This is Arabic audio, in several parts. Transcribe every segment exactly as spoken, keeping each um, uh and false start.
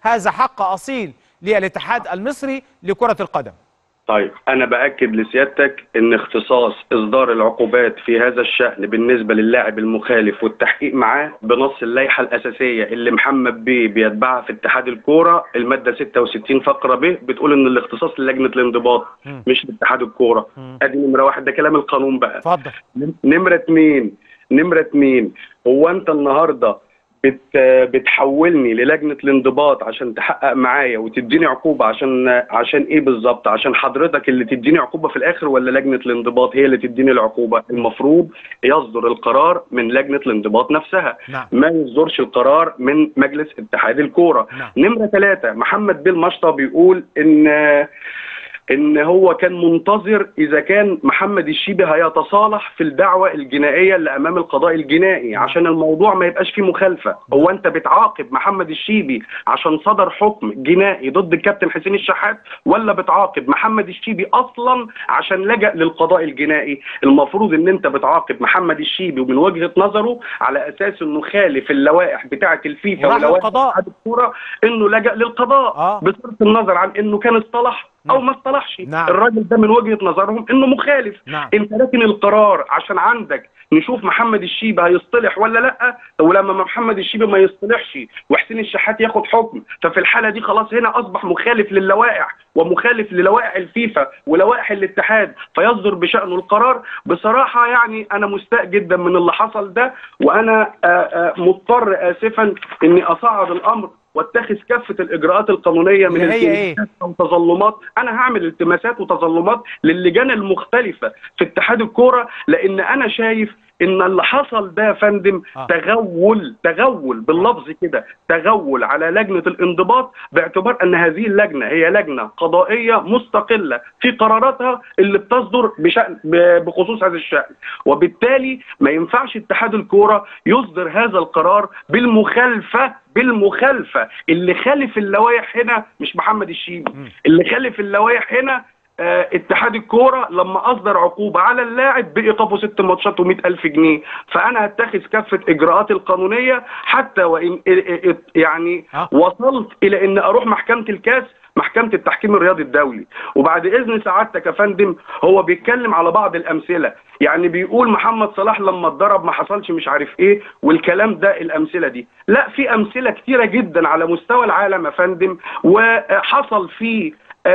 هذا حق اصيل للاتحاد المصري لكرة القدم. طيب انا باكد لسيادتك ان اختصاص اصدار العقوبات في هذا الشأن بالنسبه للاعب المخالف والتحقيق معاه بنص اللائحه الاساسيه اللي محمد بيه بيتبعها في اتحاد الكوره، الماده ستة وستين فقره ب بتقول ان الاختصاص للجنه الانضباط م. مش لاتحاد الكوره. ادي نمره واحد، ده كلام القانون بقى. اتفضل. نمره اتنين نمره اتنين هو انت النهارده بت بتحولني للجنه الانضباط عشان تحقق معايا وتديني عقوبه عشان عشان ايه بالظبط؟ عشان حضرتك اللي تديني عقوبه في الاخر ولا لجنه الانضباط هي اللي تديني العقوبه؟ المفروض يصدر القرار من لجنه الانضباط نفسها. نعم. ما يصدرش القرار من مجلس اتحاد الكوره. نعم. نمره ثلاثة، محمد بيه المشطه بيقول ان ان هو كان منتظر اذا كان محمد الشيبي هيتصالح في الدعوه الجنائيه اللي امام القضاء الجنائي عشان الموضوع ما يبقاش فيه مخالفه. هو انت بتعاقب محمد الشيبي عشان صدر حكم جنائي ضد الكابتن حسين الشحات، ولا بتعاقب محمد الشيبي اصلا عشان لجأ للقضاء الجنائي؟ المفروض ان انت بتعاقب محمد الشيبي ومن وجهه نظره على اساس انه خالف اللوائح بتاعه الفيفا ولوائح اتحاد الكوره، انه لجأ للقضاء آه. بصرف النظر عن انه كان اصطلح او ما اصطلحش. نعم. الراجل ده من وجهة نظرهم انه مخالف. نعم. انت لكن القرار عشان عندك نشوف محمد الشيبي هيصطلح ولا لا، ولما محمد الشيبي ما يصطلحش وحسين الشحات ياخد حكم، ففي الحالة دي خلاص هنا اصبح مخالف للوائح ومخالف للوائح الفيفا ولوائح الاتحاد، فيصدر بشأنه القرار. بصراحة يعني انا مستاء جدا من اللي حصل ده، وانا مضطر اسفا اني اصعد الامر واتخذ كافه الاجراءات القانونيه من التماسات وتظلمات. انا هعمل التماسات وتظلمات للجان المختلفه في اتحاد الكوره، لان انا شايف ان اللي حصل ده يا فندم آه. تغول تغول باللفظ كده، تغول على لجنه الانضباط، باعتبار ان هذه اللجنه هي لجنه قضائيه مستقله في قراراتها اللي بتصدر بشأن بخصوص هذا الشأن، وبالتالي ما ينفعش اتحاد الكوره يصدر هذا القرار بالمخالفه بالمخالفه. اللي خالف اللوائح هنا مش محمد الشيبي، اللي خالف اللوائح هنا اه اتحاد الكوره لما اصدر عقوبه على اللاعب بايقافه ست ماتشات ومئة ألف جنيه. فانا هتخذ كافه اجراءات القانونيه حتى وان يعني وصلت الى ان اروح محكمه الكاس، محكمة التحكيم الرياضي الدولي. وبعد اذن سعادتك يا فندم هو بيتكلم على بعض الامثله، يعني بيقول محمد صلاح لما اتضرب ما حصلش مش عارف ايه والكلام ده، الامثله دي لا، في امثله كتيره جدا على مستوى العالم يا فندم، وحصل فيه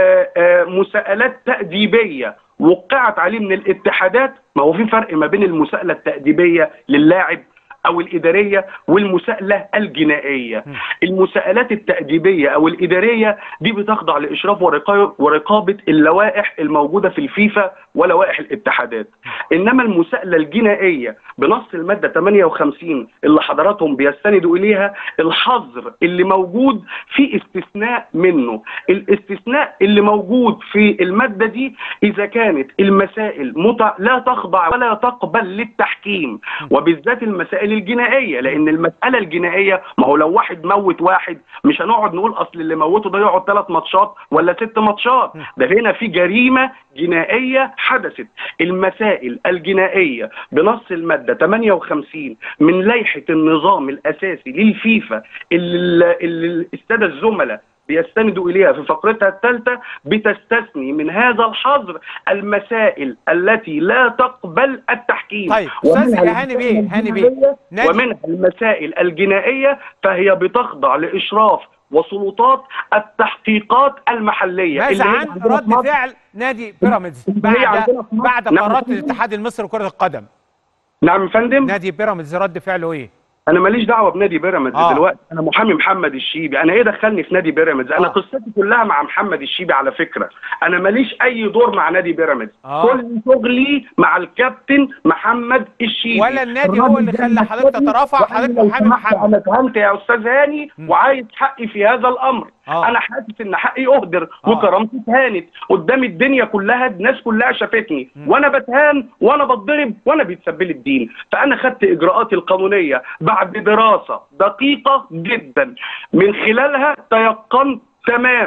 مساءلات تأديبية وقعت عليه من الاتحادات. ما هو في فرق ما بين المساءلة التأديبية للاعب او الاداريه والمساءله الجنائيه. المساءلات التأديبيه او الاداريه دي بتخضع لاشراف ورقابه اللوائح الموجوده في الفيفا ولوائح الاتحادات. انما المساءله الجنائيه بنص الماده ثمانية وخمسين اللي حضراتهم بيستندوا اليها، الحظر اللي موجود في استثناء منه. الاستثناء اللي موجود في الماده دي اذا كانت المسائل متع... لا تخضع ولا تقبل للتحكيم، وبالذات المسائل الجنائيه، لان المساله الجنائيه ما هو لو واحد موت واحد مش هنقعد نقول اصل اللي موته ده يقعد ثلاث ماتشات ولا ست ماتشات، ده هنا في جريمه جنائيه حدثت. المسائل الجنائيه بنص الماده ثمانية وخمسين من لائحه النظام الاساسي للفيفا اللي, اللي الساده الزملاء بيستندوا اليها في فقرتها الثالثه، بتستثني من هذا الحظر المسائل التي لا تقبل التحكيم. طيب استاذ هاني بيه هاني بيه ومنها المسائل الجنائيه فهي بتخضع لاشراف وسلطات التحقيقات المحليه. ماذا عن رد فعل نادي بيراميدز بعد بعد قرارات الاتحاد المصري لكره القدم؟ نعم يا فندم. نادي بيراميدز رد فعله ايه؟ انا ماليش دعوه بنادي بيراميدز آه. دلوقتي انا محامي محمد الشيبي، انا ايه دخلني في نادي بيراميدز؟ انا آه. قصتي كلها مع محمد الشيبي على فكره، انا ماليش اي دور مع نادي بيراميدز آه. كل شغلي مع الكابتن محمد الشيبي. ولا النادي هو اللي خلى حضرتك تترافع؟ حضرتك محامي محمد. انا فهمت يا استاذ هاني وعايز حقي في هذا الامر. آه. انا حاسس ان حقي اهدر آه. وكرامتي اتهانت قدام الدنيا كلها، الناس كلها شافتني م. وانا بتهان وانا بتضرب وانا بيتسبل الدين. فانا خدت اجراءاتي القانونيه بعد دراسه دقيقه جدا، من خلالها تيقنت تماما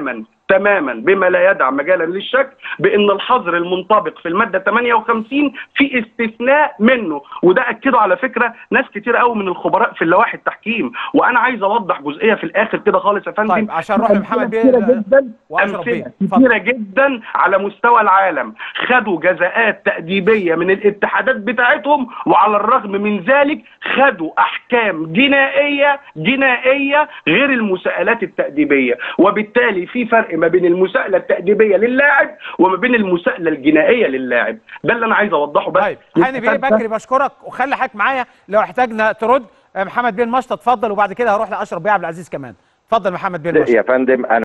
تماما بما لا يدع مجالا للشك بان الحظر المنطبق في الماده ثمانية وخمسين في استثناء منه، وده اكده على فكره ناس كتير قوي من الخبراء في اللوائح التحكيم. وانا عايز اوضح جزئيه في الاخر كده خالص يا فندم. طيب عشان نروح لمحمد بيه كتيره جدا واشرف بيه. امثله كتيره جدا على مستوى العالم خدوا جزاءات تأديبيه من الاتحادات بتاعتهم، وعلى الرغم من ذلك خدوا احكام جنائيه جنائيه غير المساءلات التأديبيه، وبالتالي في فرق ما بين المساءله التأديبيه للاعب وما بين المساءله الجنائيه للاعب. ده اللي انا عايز اوضحه بس. طيب هاني بيه بكري بشكرك وخلي حضرتك معايا لو احتاجنا ترد. محمد بيه المشط اتفضل، وبعد كده هروح لاشرف بيه عبد العزيز كمان. اتفضل محمد بيه المشط. يا فندم. أنا